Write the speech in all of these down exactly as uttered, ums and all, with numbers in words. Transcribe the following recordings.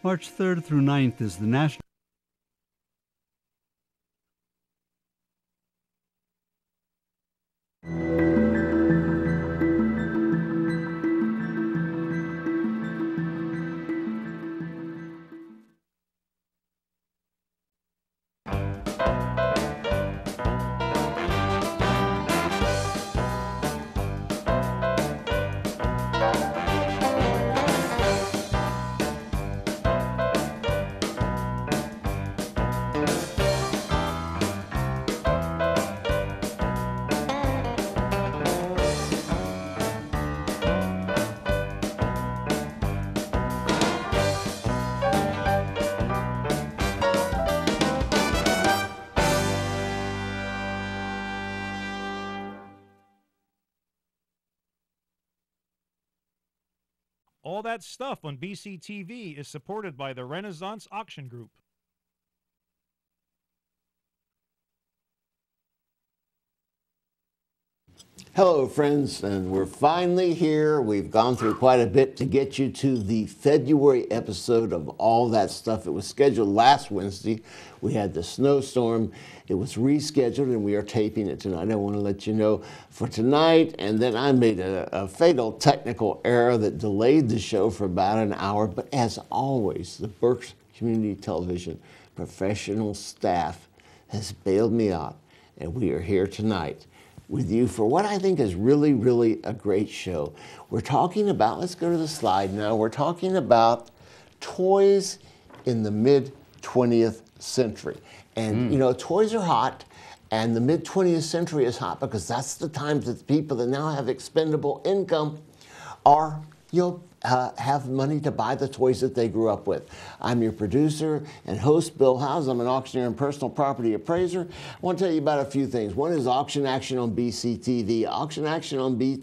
March third through ninth is the National All that stuff on B C T V is supported by the Renaissance Auction Group. Hello, friends, and we're finally here. We've gone through quite a bit to get you to the February episode of All That Stuff. It was scheduled last Wednesday. We had the snowstorm. It was rescheduled, and we are taping it tonight. I want to let you know for tonight, and then I made a, a fatal technical error that delayed the show for about an hour. But as always, the Berks Community Television professional staff has bailed me out, and we are here tonight with you for what I think is really, really a great show. We're talking about, let's go to the slide now, we're talking about toys in the mid twentieth century. And, mm. you know, toys are hot, and the mid twentieth century is hot because that's the time that people that now have expendable income are, you know, Uh, have money to buy the toys that they grew up with. I'm your producer and host, Bill Howze. I'm an auctioneer and personal property appraiser. I want to tell you about a few things. One is Auction Action on B C T V. Auction Action on B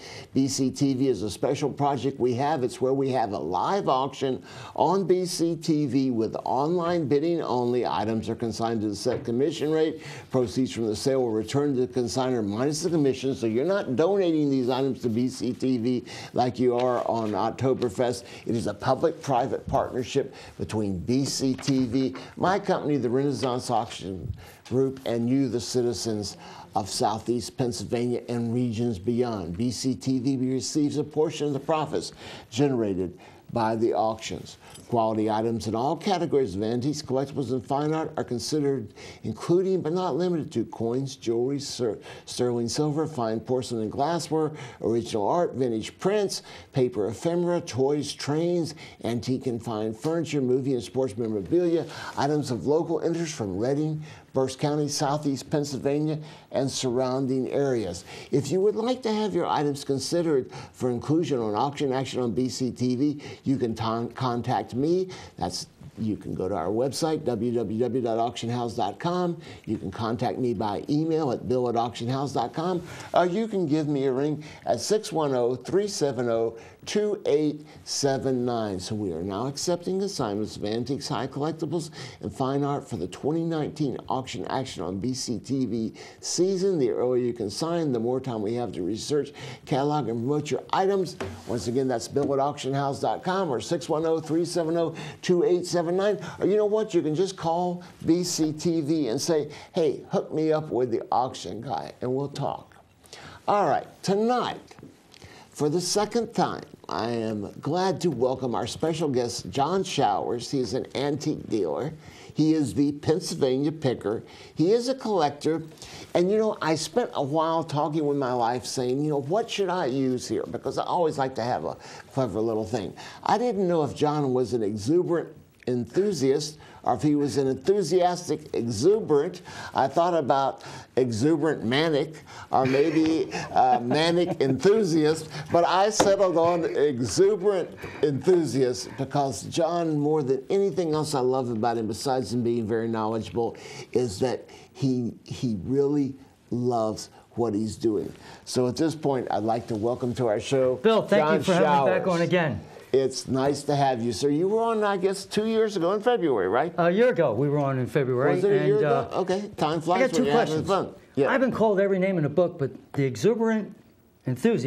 C T V is a special project we have. It's where we have a live auction on B C T V with online bidding only. Items are consigned to the set commission rate. Proceeds from the sale will return to the consignor minus the commission, so you're not donating these items to B C T V like you are on Oktoberfest. It is a public-private partnership between B C T V, my company, the Renaissance Auction Group, and you, the citizens of Southeast Pennsylvania and regions beyond. B C T V receives a portion of the profits generated by the auctions. Quality items in all categories of antiques, collectibles, and fine art are considered, including but not limited to coins, jewelry, sterling silver, fine porcelain and glassware, original art, vintage prints, paper ephemera, toys, trains, antique and fine furniture, movie and sports memorabilia, items of local interest from Reading, Berks County, Southeast Pennsylvania, and surrounding areas. If you would like to have your items considered for inclusion on Auction Action on B C T V, you can contact me. That's You can go to our website, w w w dot auction house dot com. You can contact me by email at bill at auction house dot com, or you can give me a ring at six one zero, three seven zero, two eight seven nine. So we are now accepting assignments of antiques, high collectibles, and fine art for the twenty nineteen Auction Action on B C T V season. The earlier you can sign, the more time we have to research, catalog, and promote your items. Once again, that's bill at auction house dot com or six one zero, three seven zero, two eight seven nine. Or you know what? You can just call B C T V and say, hey, hook me up with the auction guy, and we'll talk. All right, tonight, for the second time, I am glad to welcome our special guest, Jon Showers. He is an antique dealer. He is the Pennsylvania picker. He is a collector. And, you know, I spent a while talking with my wife saying, you know, what should I use here? Because I always like to have a clever little thing. I didn't know if Jon was an exuberant enthusiast or if he was an enthusiastic exuberant. I thought about exuberant manic or maybe uh, manic enthusiast, but I settled on exuberant enthusiast because Jon, more than anything else I love about him, besides him being very knowledgeable, is that he, he really loves what he's doing. So at this point, I'd like to welcome to our show, Bill, thank Jon you for Showers. having me back on again. It's nice to have you, sir. You were on, I guess, two years ago in February, right? A year ago, we were on in February. Was it a and, year ago? Uh, okay, time flies I got when two you're having questions. fun. Yeah. I've been called every name in the book, but the exuberant enthusiast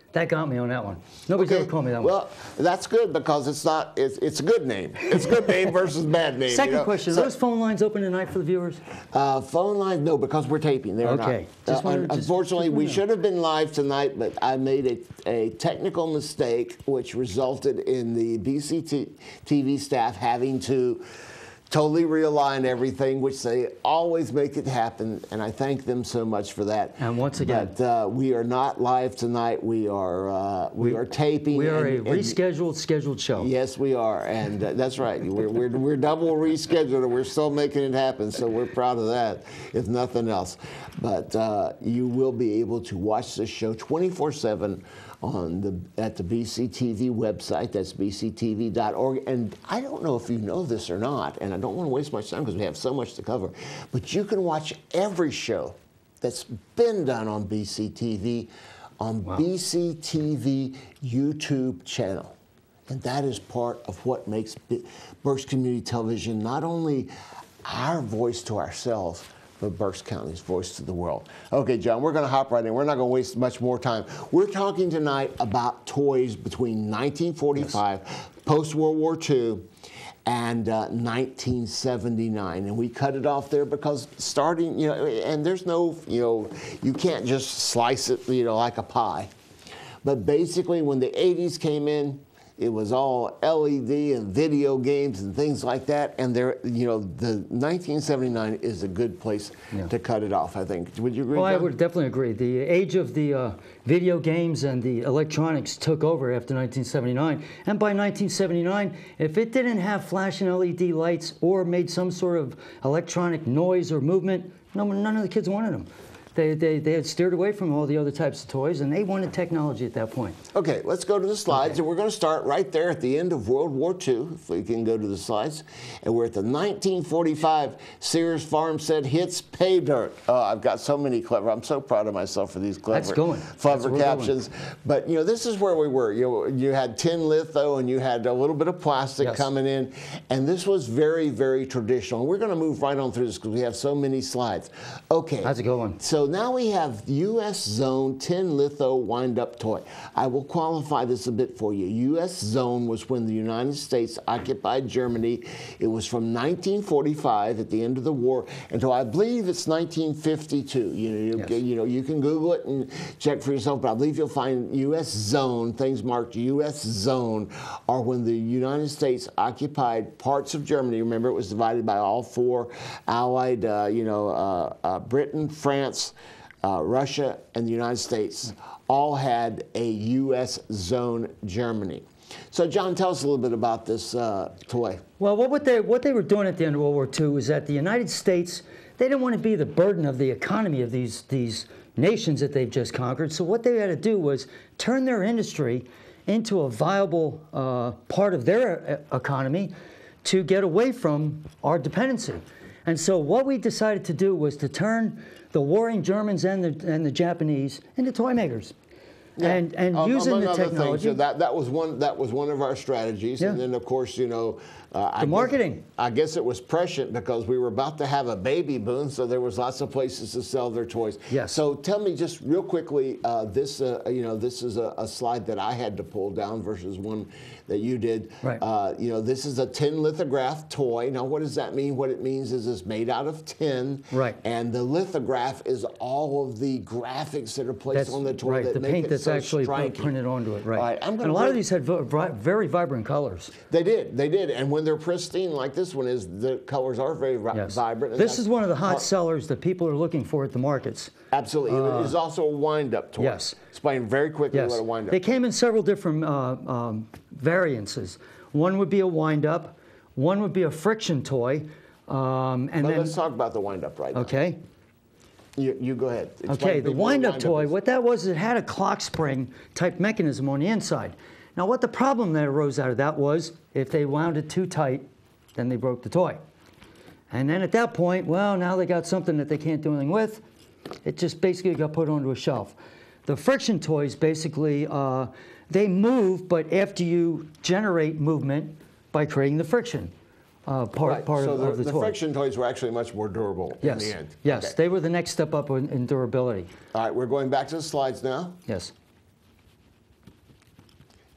That got me on that one. Nobody's Okay, ever called me that one. Well, that's good because it's not. It's, it's a good name. It's a good name versus bad name. Second you know? question: So, Are those phone lines open tonight for the viewers? uh, phone line? No, because we're taping. They're Okay. not. Just Uh, wanted un- to- just- unfortunately, just we wanted to should have been live tonight, but I made a, a technical mistake, which resulted in the B C T V staff having to totally realign everything, which they always make it happen, and I thank them so much for that. And once again, but uh, we are not live tonight. We are uh, we, are taping. We are a and- and- rescheduled, scheduled show. Yes, we are, and uh, that's right. We're, we're, we're double rescheduled, and we're still making it happen, so we're proud of that, if nothing else. But uh, you will be able to watch this show twenty-four seven on the at the B C T V website. That's b c t v dot org. And I don't know if you know this or not, and I don't want to waste much time because we have so much to cover, but you can watch every show that's been done on B C T V on Wow. B C T V YouTube channel. And that is part of what makes B- Berks Community Television not only our voice to ourselves, but Berks County's voice to the world. Okay, John, we're going to hop right in. We're not going to waste much more time. We're talking tonight about toys between nineteen forty-five, yes. post-World War Two, and uh, nineteen seventy-nine. And we cut it off there because starting, you know, and there's no, you know, you can't just slice it, you know, like a pie. But basically, when the eighties came in, it was all L E D and video games and things like that. And there, you know, the nineteen seventy-nine is a good place yeah. to cut it off, I think. Would you agree? Well, John? I would definitely agree. The age of the uh, video games and the electronics took over after nineteen seventy-nine. And by nineteen seventy-nine, if it didn't have flashing L E D lights or made some sort of electronic noise or movement, no, none of the kids wanted them. They, they, they had steered away from all the other types of toys, and they wanted technology at that point. Okay, let's go to the slides, Okay. and we're going to start right there at the end of World War Two, if we can go to the slides. And we're at the nineteen forty-five Sears Farm Set Hits Pay Dirt. Oh, I've got so many clever, I'm so proud of myself for these clever, That's going. clever That's captions. But, you know, this is where we were. You know, you had tin litho, and you had a little bit of plastic Yes. coming in, and this was very, very traditional. And we're going to move right on through this because we have so many slides. Okay. That's a good one. So now we have U S Zone tin litho wind-up toy. I will qualify this a bit for you. U S Zone was when the United States occupied Germany. It was from nineteen forty-five at the end of the war until I believe it's nineteen fifty-two. You know, you, Yes. you know, you can Google it and check for yourself, but I believe you'll find U S Zone, things marked U S Zone, are when the United States occupied parts of Germany. Remember, it was divided by all four allied, uh, you know, uh, uh, Britain, France, Uh, Russia, and the United States all had a U S zone Germany. So, John, tell us a little bit about this uh, toy. Well, what, what, they, what they were doing at the end of World War Two was that the United States, they didn't want to be the burden of the economy of these, these nations that they've just conquered. So what they had to do was turn their industry into a viable uh, part of their uh, economy to get away from our dependency. And so what we decided to do was to turn the warring Germans and the, and the Japanese into toy makers. Yeah. And, and um, using among the other technology. things, so that, that, was one, that was one of our strategies. Yeah. And then, of course, you know, uh, I The marketing. Guess, I guess it was prescient because we were about to have a baby boom, so there was lots of places to sell their toys. Yes. So tell me just real quickly, uh, this, uh, you know, this is a, a slide that I had to pull down versus one that you did. Right. Uh, you know, this is a tin lithograph toy. Now, what does that mean? What it means is it's made out of tin. Right. And the lithograph is all of the graphics that are placed That's on the toy right. that The make paint it that's so actually pr- striking. printed onto it, right? All right, I'm and gonna a lot of bring- these had vi- vi- very vibrant colors. They did, they did, and when they're pristine like this one is, the colors are very vi- Yes. vibrant. and This that's is one of the hot part- sellers that people are looking for at the markets. Absolutely, it is also a wind-up toy. yes. Explain very quickly Yes. what a wind-up. They came in several different uh, um, variances. One would be a wind-up. One would be a friction toy. Um, and But then, let's talk about the wind-up right now. okay. You, you go ahead. Explain Okay, to the people what a wind-up wind-up toy, is. what that was, it had a clock spring type mechanism on the inside. Now, what the problem that arose out of that was, if they wound it too tight, then they broke the toy. And then at that point, well, now they got something that they can't do anything with. It just basically got put onto a shelf. The friction toys, basically, uh, they move, but after you generate movement by creating the friction uh, part, Right, part so of, the, of the, the toy. friction toys were actually much more durable Yes, in the end. yes, Okay. they were the next step up in, in durability. All right, we're going back to the slides now. Yes.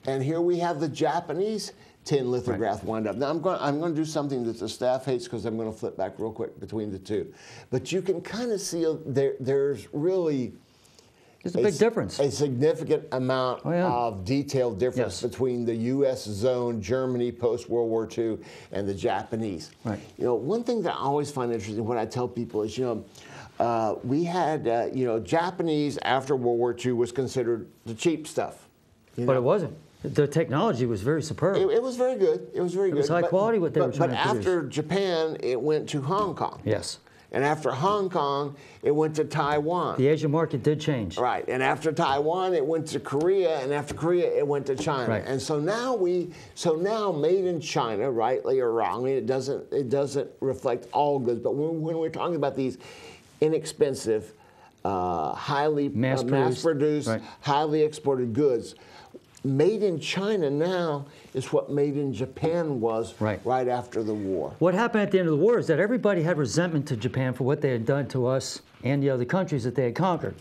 And here we have the Japanese tin lithograph wind up. Now I'm going, I'm going to do something that the staff hates because I'm going to flip back real quick between the two. But you can kind of see there, there's really There's a big difference. A significant amount oh, yeah. of detailed difference yes. between the U S zone, Germany post-World War Two, and the Japanese. Right. You know, one thing that I always find interesting, what I tell people is, you know, uh, we had, uh, you know, Japanese after World War Two was considered the cheap stuff. You but know? it wasn't. The technology was very superb. It, it was very good. It was very it good. It was high but, quality what they but, were trying but to produce. But after Japan, it went to Hong Kong. Yes. And after Hong Kong, it went to Taiwan. The Asian market did change. Right. And after Taiwan, it went to Korea, and after Korea, it went to China. Right. And so now we, so now made in China, rightly or wrongly, it doesn't, it doesn't reflect all goods. But when, when we're talking about these inexpensive, uh, highly mass, uh, produced, mass produced, right. highly exported goods, made in China now is what made in Japan was right. right after the war. What happened at the end of the war is that everybody had resentment to Japan for what they had done to us and the other countries that they had conquered.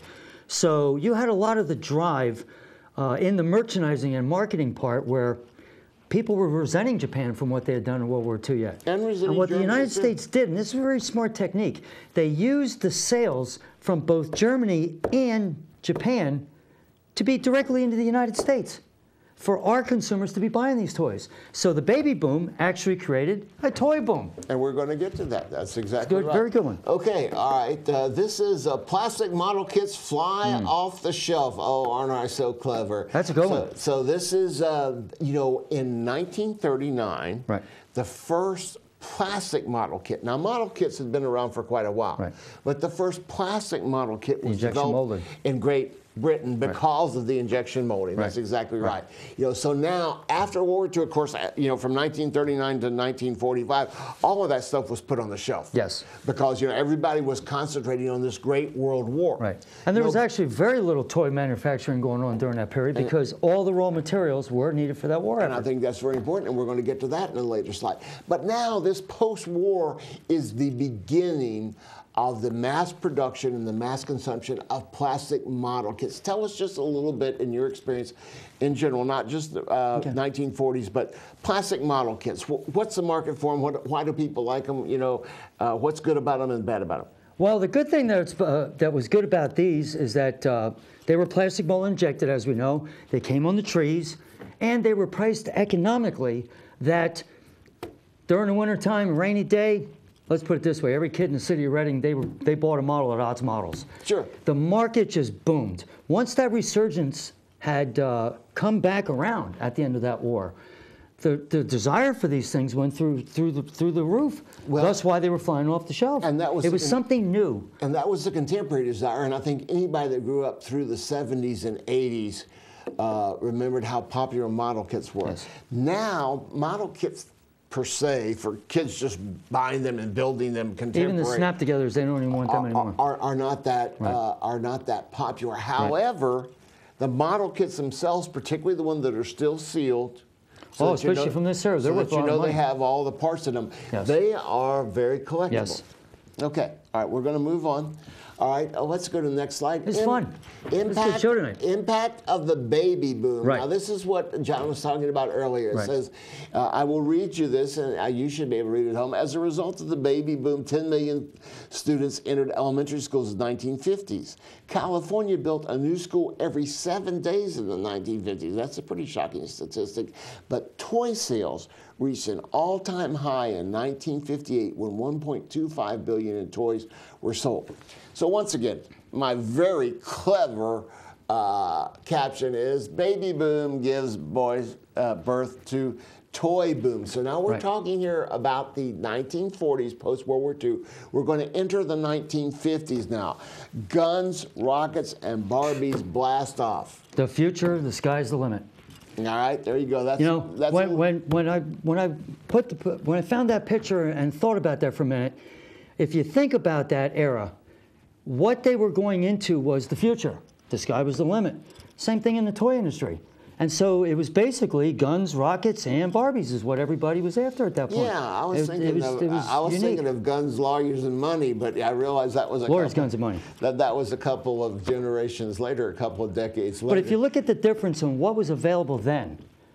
So you had a lot of the drive uh, in the merchandising and marketing part where people were resenting Japan from what they had done in World War Two yet. And, and what Germany the United too. States did, and this is a very smart technique, they used the sales from both Germany and Japan to be directly into the United States for our consumers to be buying these toys. So the baby boom actually created a toy boom. And we're going to get to that. That's exactly Good, right. very good one. Okay, all right. Uh, this is uh, plastic model kits fly Mm. off the shelf. Oh, aren't I so clever? That's a good so, one. So this is, uh, you know, in nineteen thirty-nine, Right. the first plastic model kit. Now, model kits had been around for quite a while, Right. but the first plastic model kit was injection developed molded. in Great Britain because right. of the injection molding. Right. That's exactly right. right. You know, so now after World War Two, of course, you know, from nineteen thirty-nine to nineteen forty-five, all of that stuff was put on the shelf. Yes. Because you know everybody was concentrating on this Great World War. Right. And there you was know, actually very little toy manufacturing going on during that period because all the raw materials were needed for that war And effort. I think that's very important, and we're going to get to that in a later slide. But now this post-war is the beginning of the mass production and the mass consumption of plastic model kits. Tell us just a little bit in your experience in general, not just the uh, okay. nineteen forties, but plastic model kits. What's the market for them? What, why do people like them? You know, uh, what's good about them and bad about them? Well, the good thing that's, uh, that was good about these is that uh, they were plastic mold injected, as we know. They came on the trees, and they were priced economically that during the wintertime, rainy day, let's put it this way, every kid in the city of Reading, they, were, they bought a model at Odds Models. Sure. The market just boomed. Once that resurgence had uh, come back around at the end of that war, the, the desire for these things went through through the through the roof. Well, that's why they were flying off the shelf. And that was it was and, something new. And that was the contemporary desire. And I think anybody that grew up through the seventies and eighties uh, remembered how popular model kits were. Yes. Now, model kits per se, for kids just buying them and building them contemporary, Even the snap-togethers, they don't even want them are, anymore. are, are not that Right. uh, are not that popular. However, the model kits themselves, particularly the ones that are still sealed. So Oh, that you especially know, from this era, they're so worth that a you lot of know they money. have all the parts in them. Yes. They are very collectible. Yes. Okay, all right, we're going to move on. All right, uh, let's go to the next slide. It's Im- fun. It's a good Impact, show tonight. impact of the baby boom. Right. Now, this is what John was talking about earlier. It Right. says, uh, I will read you this, and uh, you should be able to read it at home. As a result of the baby boom, ten million students entered elementary schools in the nineteen fifties. California built a new school every seven days in the nineteen fifties. That's a pretty shocking statistic. But toy sales reached an all-time high in nineteen fifty-eight when one point two five billion dollars in toys were sold. So once again, my very clever uh, caption is, baby boom gives boys uh, birth to toy boom. So now we're Right. talking here about the nineteen forties, post-World War Two. We're going to enter the nineteen fifties now. Guns, rockets, and Barbies blast off. The future, the sky's the limit. All right, there you go. That's, You know, that's when, when, when I when I put the, when I found that picture and thought about that for a minute, if you think about that era, what they were going into was the future. The sky was the limit. Same thing in the toy industry. And so it was basically guns, rockets, and Barbies is what everybody was after at that point. Yeah, I was It- thinking it was, of it was I was unique. thinking of guns, lawyers, and money, but I realized that was a Lawyers, couple, guns, and money. That that was a couple of generations later, a couple of decades later. But if you look at the difference in what was available then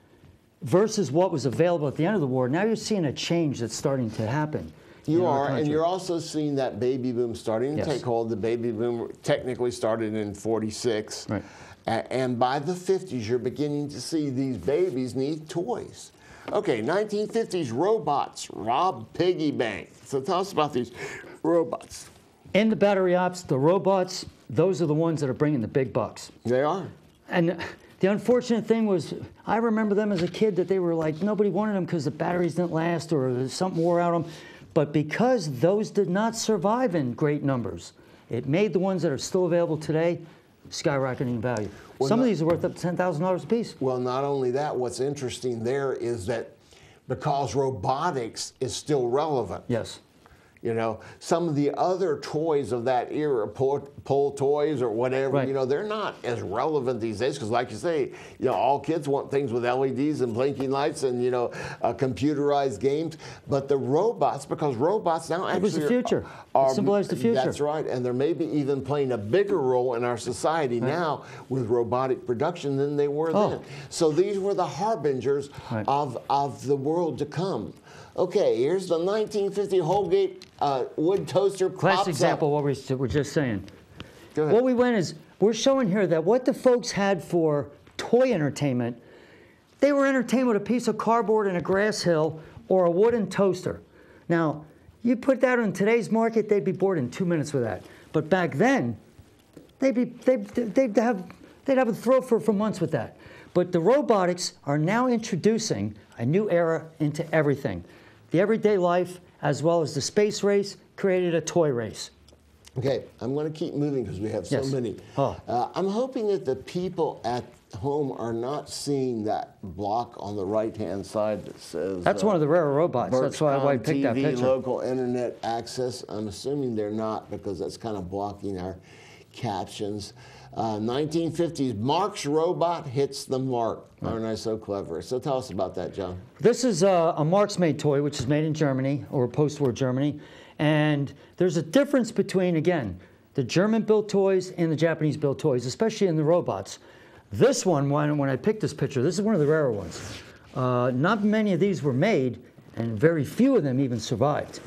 versus what was available at the end of the war, now you're seeing a change that's starting to happen. You are, and you're also seeing that baby boom starting to Yes. take hold. The baby boom technically started in forty-six. Right. A- and by the fifties, you're beginning to see these babies need toys. Okay, nineteen fifties robots rob piggy bank. So tell us about these robots. In the battery ops, the robots, those are the ones that are bringing the big bucks. They are. And the unfortunate thing was, I remember them as a kid that they were like, nobody wanted them because the batteries didn't last or something wore out them. But because those did not survive in great numbers, it made the ones that are still available today skyrocketing in value. Well, Some not, of these are worth up to ten thousand dollars a piece. Well, not only that, what's interesting there is that because robotics is still relevant. Yes. You know, some of the other toys of that era, pull, pull toys or whatever, Right. you know, they're not as relevant these days because, like you say, you know, all kids want things with L E Ds and blinking lights and, you know, uh, computerized games. But the robots, because robots now actually It was the future. Are, It symbolized the future. That's right. And they're maybe even playing a bigger role in our society Right. now with robotic production than they were Oh. then. So these were the harbingers Right. of, of the world to come. Okay, here's the nineteen fifty Holgate uh, wood toaster. Classic pops example up. of what we were just saying. Go ahead. What we went is, we're showing here that what the folks had for toy entertainment, they were entertained with a piece of cardboard and a grass hill or a wooden toaster. Now, you put that in today's market, they'd be bored in two minutes with that. But back then, they'd, be, they'd, they'd, have, they'd have a throw for, for months with that. But the robotics are now introducing a new era into everything. The everyday life, as well as the space race, created a toy race. Okay, I'm going to keep moving because we have so Yes. many. Oh. Uh, I'm hoping that the people at home are not seeing that block on the right-hand side that says. That's uh, one of the rarer robots. That's why I picked that T V, picture. local internet access. I'm assuming they're not because that's kind of blocking our captions. Uh, nineteen fifties, Mark's robot hits the mark. Aren't I so clever? So tell us about that, John. This is a, a Marx-made toy, which is made in Germany, or post-war Germany. And there's a difference between, again, the German-built toys and the Japanese-built toys, especially in the robots. This one, when, when I picked this picture, this is one of the rarer ones. Uh, not many of these were made, and very few of them even survived.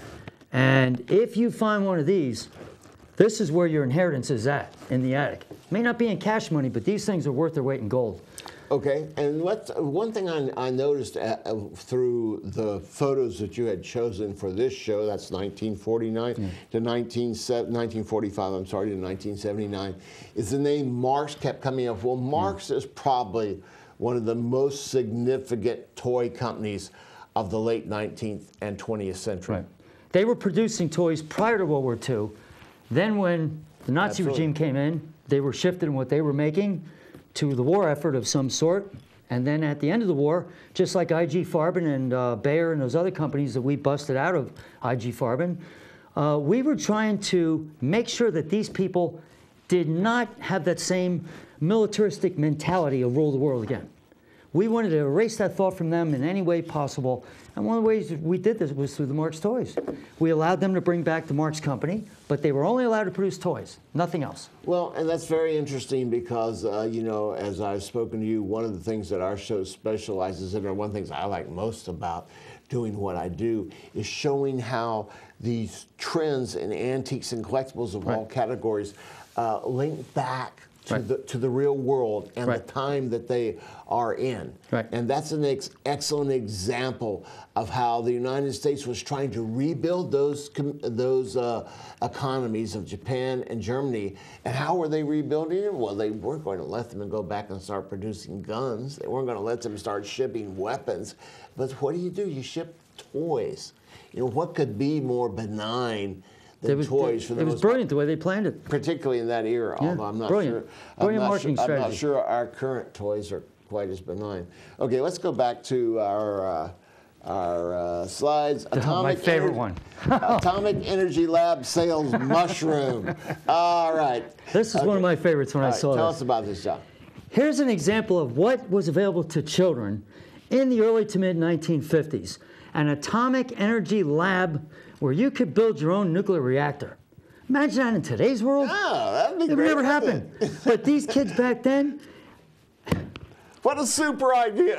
And if you find one of these, this is where your inheritance is at, in the attic. May not be in cash money, but these things are worth their weight in gold. Okay, and let's, one thing I, I noticed uh, uh, through the photos that you had chosen for this show, that's nineteen forty-nine Yeah. to nineteen, nineteen forty-five, I'm sorry, to nineteen seventy-nine, is the name Marx kept coming up. Well, Marx is probably one of the most significant toy companies of the late nineteenth and twentieth century. Right. They were producing toys prior to World War Two. Then when the Nazi Absolutely. regime came in, they were shifted in what they were making to the war effort of some sort. And then at the end of the war, just like I G Farben and uh, Bayer and those other companies that we busted out of I G Farben, uh, we were trying to make sure that these people did not have that same militaristic mentality of rule the world again. We wanted to erase that thought from them in any way possible. And one of the ways we did this was through the Marx toys. We allowed them to bring back the Marx company, but they were only allowed to produce toys, nothing else. Well, and that's very interesting because, uh, you know, as I've spoken to you, one of the things that our show specializes in, or one of the things I like most about doing what I do, is showing how these trends in antiques and collectibles of all Right. categories uh, link back to, Right. the, to the real world and Right. the time that they are in. Right. And that's an ex excellent example of how the United States was trying to rebuild those com those uh, economies of Japan and Germany. And how were they rebuilding it? Well, they weren't going to let them go back and start producing guns. They weren't going to let them start shipping weapons. But what do you do? You ship toys. You know, what could be more benign than It was, toys for the it was most brilliant the way they planned it. particularly in that era, Yeah, although I'm not brilliant. sure. Brilliant I'm not marketing sure, I'm not strategy. sure our current toys are quite as benign. Okay, let's go back to our uh, our uh, slides. My favorite Ener- one. Atomic Energy Lab sales mushroom. All right. This is one of Okay. my favorites when All I right, saw tell this. us about this, John. Here's an example of what was available to children in the early to mid nineteen fifties. An atomic energy lab where you could build your own nuclear reactor. Imagine that in today's world. Oh, that'd be It would great. never wouldn't happen. But these kids back then, it? What a super idea.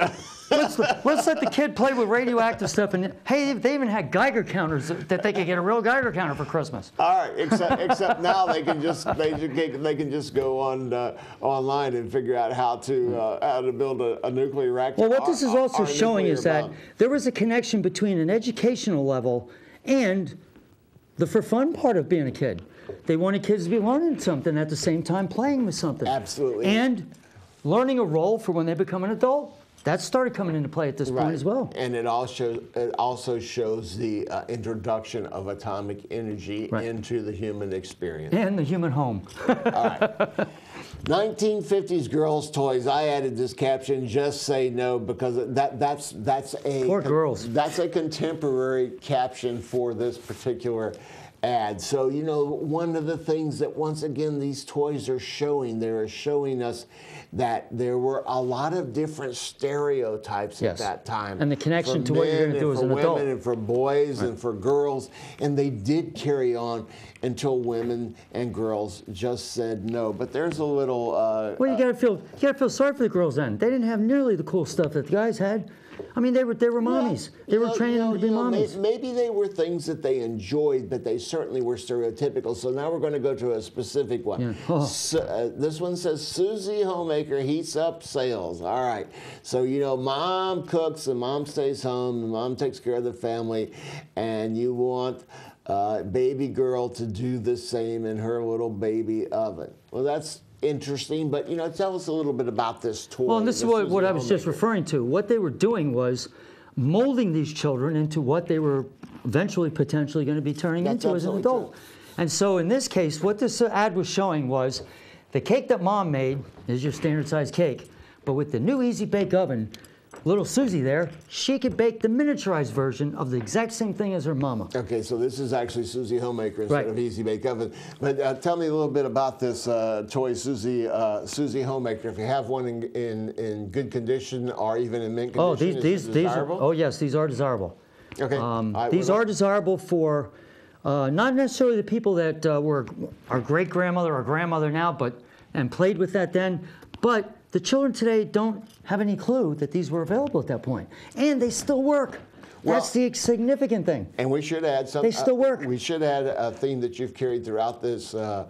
let's, let's let the kid play with radioactive stuff. And hey, they even had Geiger counters that they could get a real Geiger counter for Christmas. All right, except except now they can just they can, they can just go on uh, online and figure out how to uh, how to build a, a nuclear reactor. Well, what this is also or, or showing is that bomb. there was a connection between an educational level and the for fun part of being a kid. They wanted kids to be learning something at the same time playing with something. Absolutely. And learning a role for when they become an adult. That started coming into play at this Right. point as well. And it also it also shows the uh, introduction of atomic energy Right. into the human experience. And the human home. All right. nineteen fifties girls' toys. I added this caption, "Just say no," because that that's that's a Poor girls. That's a contemporary caption for this particular ad. So, you know, one of the things that once again these toys are showing, they're showing us that there were a lot of different stereotypes Yes. at that time. And the connection for to what you're men gonna do and as for an adult. women and for boys and for girls, and they did carry on until women and girls just said no. But there's a little. Uh, Well, you gotta feel you gotta feel sorry for the girls then. They didn't have nearly the cool stuff that the guys had. I mean, they were they were mommies. Well, they you were know- training you know- them to be you know, may- mommies. Maybe they were things that they enjoyed, but they certainly were stereotypical. So now we're going to go to a specific one. Yeah. Oh. Su- uh, this one says Susie Homemaker heats up sales. All right. So, you know, mom cooks and mom stays home and mom takes care of the family, and you want uh, baby girl to do the same in her little baby oven. Well, that's interesting, but, you know, tell us a little bit about this toy. Well, and this is the what, Susie what I was just Homemaker. referring to. What they were doing was molding these children into what they were eventually potentially going to be turning That's into as an absolutely adult. And so in this case, what this ad was showing was the cake that mom made is your standard size cake, but with the new Easy Bake Oven, little Susie there, she could bake the miniaturized version of the exact same thing as her mama. Okay, so this is actually Susie Homemaker instead Right. of Easy Bake Oven. But uh, tell me a little bit about this uh, toy, Susie uh, Susie Homemaker. If you have one in, in, in good condition or even in mint condition, Oh, these is these it these are, desirable? oh yes, these are desirable. Okay. Um, All right, these what are about- desirable for uh, not necessarily the people that uh, were our great grandmother or grandmother now, but and played with that then. But the children today don't have any clue that these were available at that point, and they still work. Well- That's the significant thing. And we should add some. They still work. Uh, we should add a theme that you've carried throughout this uh,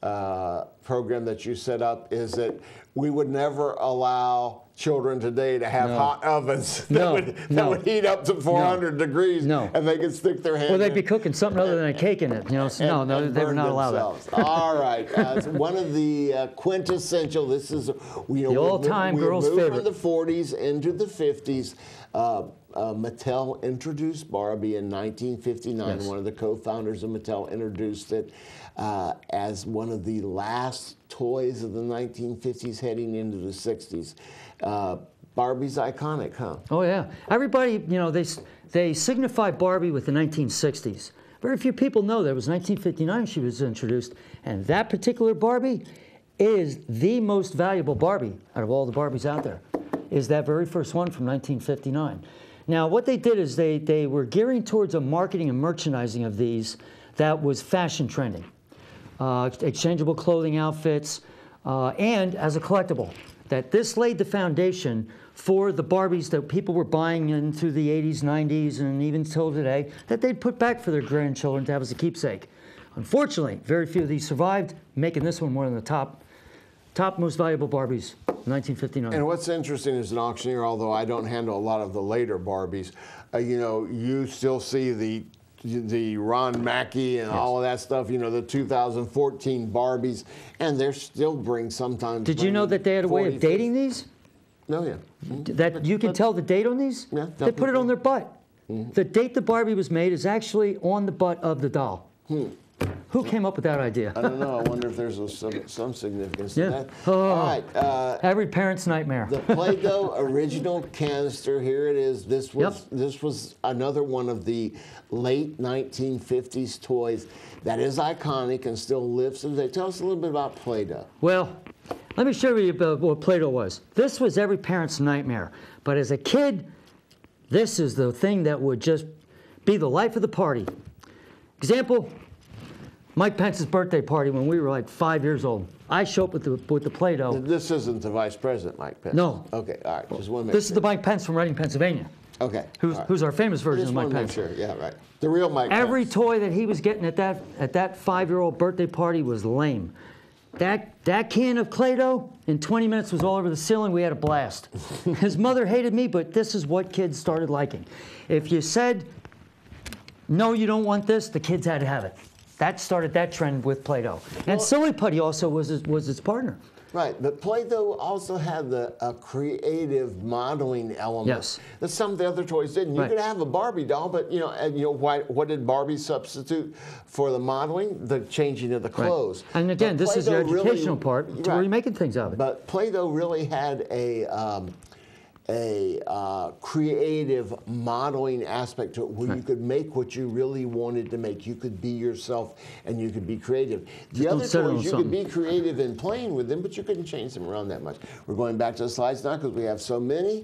uh, program that you set up is that we would never allow children today to have No. hot ovens that, No, would, that no. would heat up to four hundred degrees, No. and they could stick their hand. Well, they'd in be cooking something other than a cake in it. You know, so no, and- no, and they were burn not allowed themselves. that. All right, uh, it's one of the uh, quintessential. This is you know The we all-time we girl's moved favorite. from the forties into the fifties. Uh, uh, Mattel introduced Barbie in nineteen fifty-nine. Yes. One of the co-founders of Mattel introduced it uh, as one of the last toys of the nineteen fifties, heading into the sixties. Uh, Barbie's iconic, huh? Oh yeah, everybody, you know, they they signify Barbie with the nineteen sixties. Very few people know that it was nineteen fifty-nine she was introduced, and that particular Barbie is the most valuable Barbie out of all the Barbies out there. Is that very first one from nineteen fifty-nine. Now, what they did is they they were gearing towards a marketing and merchandising of these that was fashion trending, uh, exchangeable clothing outfits, uh, and as a collectible. That this laid the foundation for the Barbies that people were buying in through the eighties, nineties, and even till today, that they'd put back for their grandchildren to have as a keepsake. Unfortunately, very few of these survived, making this one one of the top, top most valuable Barbies, nineteen fifty-nine. And what's interesting as an auctioneer, although I don't handle a lot of the later Barbies, uh, you know, you still see the the Ron Mackey and all of that stuff, you know, the two thousand fourteen Barbies, and they're still bring sometimes. Did you know that they had a way of dating these? No, yeah. That you can tell the date on these? Yeah, They put it on their butt. Mm-hmm. The date the Barbie was made is actually on the butt of the doll. Hmm. Who came up with that idea? I don't know. I wonder if there's a, some, some significance Yeah. to that. Oh. All right. Uh, Every parent's nightmare. The Play-Doh original canister. Here it is. This was Yep. this was another one of the late nineteen fifties toys that is iconic and still lives today. Tell us a little bit about Play-Doh. Well, let me show you about what Play-Doh was. This was every parent's nightmare. But as a kid, this is the thing that would just be the life of the party. Example, Mike Pence's birthday party when we were like five years old. I show up with the with the Play-Doh. This isn't the Vice President, Mike Pence. No. Okay, all right. Just want to make This sure. is the Mike Pence from Reading, Pennsylvania. Okay. Who's, all right. who's our famous version Just of Mike want to make Pence. sure. Yeah, right. The real Mike Every Pence. toy that he was getting at that at that five-year-old birthday party was lame. That that can of Play-Doh in twenty minutes was all over the ceiling. We had a blast. His mother hated me, but this is what kids started liking. If you said, no, you don't want this, the kids had to have it. That started that trend with Play-Doh. And Well, Silly Putty also was his, was its partner. Right, but Play-Doh also had the a creative modeling element Yes. that some of the other toys didn't. You Right. could have a Barbie doll, but you know, and you know, why, what did Barbie substitute for the modeling? The changing of the clothes. Right. And again, But this is your Play-Doh educational really, part to right. where you're making things out of it. But Play-Doh really had a um, a uh, creative modeling aspect to it where Right. you could make what you really wanted to make. You could be yourself and you could be creative. The don't other settle on toys, you could something. be creative in playing with them, but you couldn't change them around that much. We're going back to the slides now because we have so many.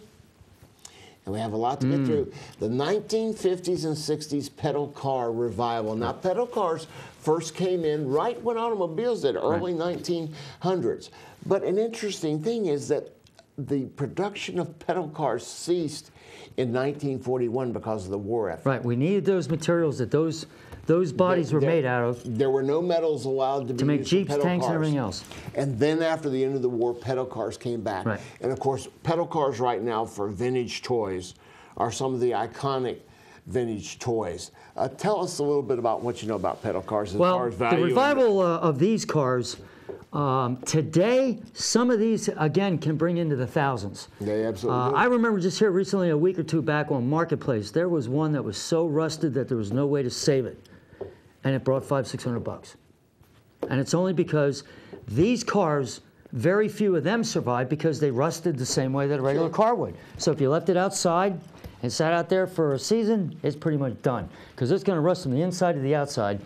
And we have a lot to Mm. get through. The nineteen fifties and sixties pedal car revival. Now, pedal cars first came in right when automobiles did, early nineteen hundreds. But an interesting thing is that the production of pedal cars ceased in nineteen forty-one because of the war effort. Right, we needed those materials that those those bodies were There- made out of There were no metals allowed to be to make used for Jeeps, pedal tanks, and cars. everything else. And then after the end of the war, pedal cars came back. Right. And of course, pedal cars right now for vintage toys are some of the iconic vintage toys. Uh, tell us a little bit about what you know about pedal cars as Well, far as the value. and- revival uh, of these cars, um, today, some of these, again, can bring into the thousands. They absolutely Uh, do. I remember just here recently, a week or two back on Marketplace, there was one that was so rusted that there was no way to save it. And it brought five, six hundred bucks. And it's only because these cars, very few of them survived because they rusted the same way that a regular Sure. car would. So if you left it outside and sat out there for a season, it's pretty much done because it's going to rust from the inside to the outside.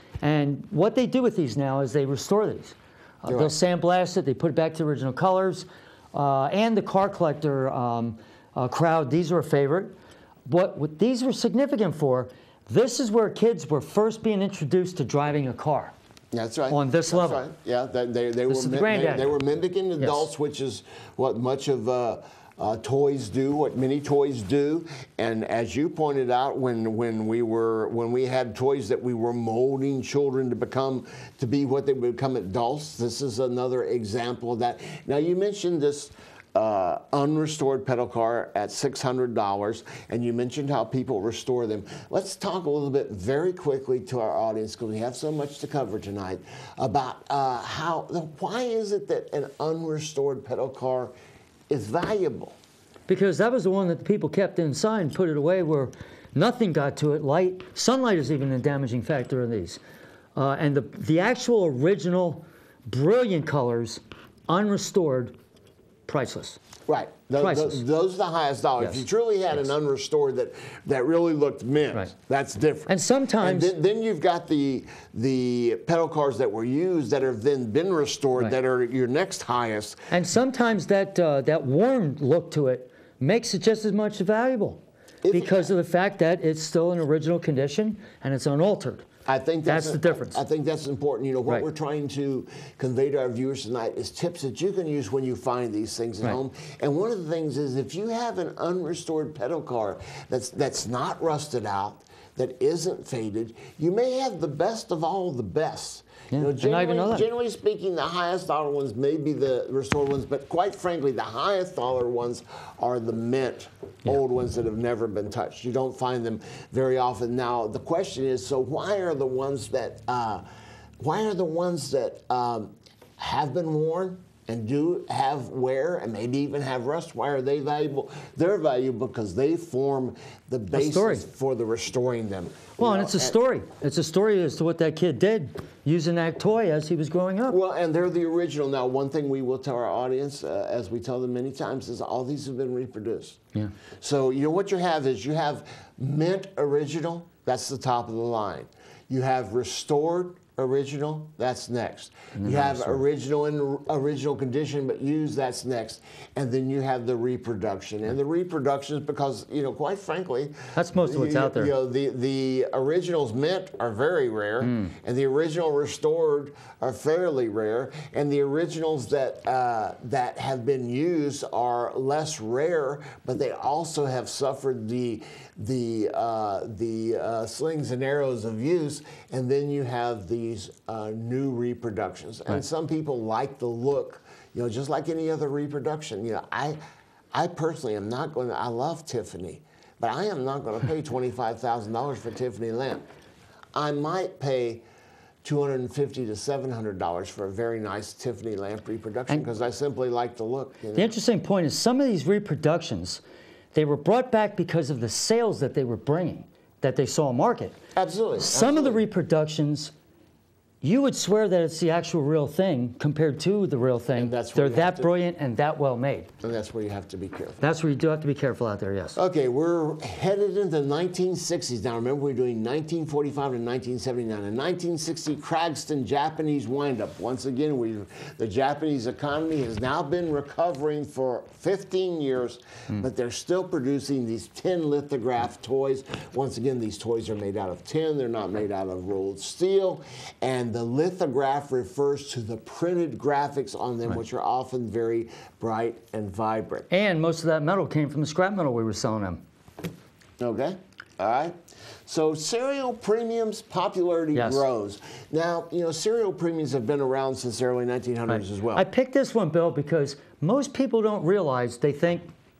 And what they do with these now is they restore these. Uh, You're they'll right. sandblast it, they put it back to original colors. Uh, and the car collector um, uh, crowd, these are a favorite. What, what these were significant for, this is where kids were first being introduced to driving a car. That's right. on this That's level. Right. Yeah, they, they, they, This were is the mi- they, granddaddy. they were mimicking Yes. adults, which is what much of uh, uh, toys do, what many toys do. And as you pointed out, when when we were when we had toys that we were molding children to become to be what they would become adults, this is another example of that. Now you mentioned this. Uh, unrestored pedal car at six hundred dollars, and you mentioned how people restore them. Let's talk a little bit very quickly to our audience, because we have so much to cover tonight, about uh, how, why is it that an unrestored pedal car is valuable? Because that was the one that the people kept inside and put it away where nothing got to it. Light, sunlight is even a damaging factor in these. Uh, and the, the actual original brilliant colors, unrestored, priceless. Right. Those, Priceless. those are the highest dollar. Yes. If you truly had Yes. an unrestored that, that really looked mint, Right. that's different. And sometimes- And then, then you've got the the pedal cars that were used that have then been restored Right. that are your next highest. And sometimes that, uh, that worn look to it makes it just as much valuable If it- because of the fact that it's still in original condition and it's unaltered. I think that's, That's the difference. I, I think that's important. You know, what Right. we're trying to convey to our viewers tonight is tips that you can use when you find these things at Right. home. And one of the things is if you have an unrestored pedal car that's that's not rusted out, that isn't faded, you may have the best of all the best. Yeah, You know, and not even know generally, that. generally speaking, the highest dollar ones may be the restored ones, but quite frankly, the highest dollar ones are the mint, old ones that have never been touched. You don't find them very often. Now, the question is, so why are the ones that, uh, why are the ones that um, have been worn and do have wear and maybe even have rust, why are they valuable? They're valuable because they form the story. basis for the restoring them. Well, You and know, it's a story. It's a story as to what that kid did using that toy as he was growing up. Well, and they're the original. Now, one thing we will tell our audience, uh, as we tell them many times, is all these have been reproduced. Yeah. So, you know, what you have is you have mint original, that's the top of the line. You have restored original, that's next. And You have also- original in original condition but used, that's next. And then you have the reproduction. And the reproduction is because, you know, quite frankly, That's most of what's you, out there. You know, the, the originals mint are very rare, Mm. and the original restored are fairly rare, and the originals that uh, that have been used are less rare, but they also have suffered the the uh, the uh, slings and arrows of use, and then you have these uh, new reproductions. And Right. some people like the look, you know, just like any other reproduction. You know, I I personally am not going to. I love Tiffany, but I am not going to pay twenty-five thousand dollars for a Tiffany lamp. I might pay two hundred fifty to seven hundred dollars for a very nice Tiffany lamp reproduction because I simply like the look. You know? The interesting point is some of these reproductions, they were brought back because of the sales that they were bringing, that they saw a market. Absolutely. Some of the absolutely. reproductions, you would swear that it's the actual real thing compared to the real thing. And that's where They're you have that to- brilliant and that well made. And that's where you have to be careful. That's where you do have to be careful out there, yes. Okay, we're headed into the nineteen sixties now. Remember, we're doing nineteen forty-five to nineteen seventy-nine. A nineteen sixty Kragston Japanese windup. Once again, we the Japanese economy has now been recovering for fifteen years, Hmm. but they're still producing these tin lithograph toys. Once again, these toys are made out of tin. They're not made out of rolled steel. And the lithograph refers to the printed graphics on them, which are often very bright and vibrant. And most of that metal came from the scrap metal we were selling them. Okay, all right. So cereal premiums popularity Yes. grows. Now, you know, cereal premiums have been around since the early nineteen hundreds as well. I picked this one, Bill, because most people don't realize, they think